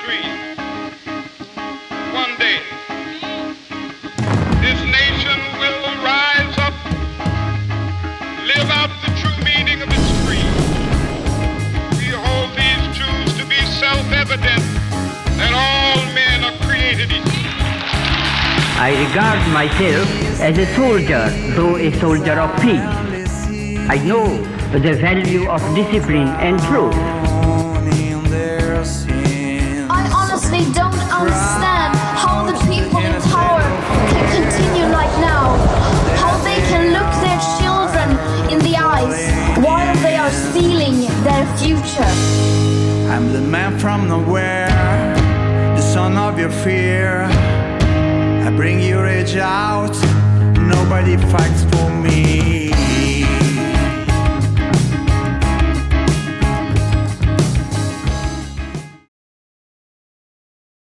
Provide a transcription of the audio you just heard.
dream. One day, this nation will rise up, live out the true meaning of its creed. We hold these truths to be self-evident, that all men are created equal. I regard myself as a soldier, though a soldier of peace. I know the value of discipline and truth. I honestly don't understand how the people in power can continue like now, how they can look their children in the eyes while they are stealing their future. I'm the man from nowhere, the son of your fear. I bring your age out, nobody fights for me.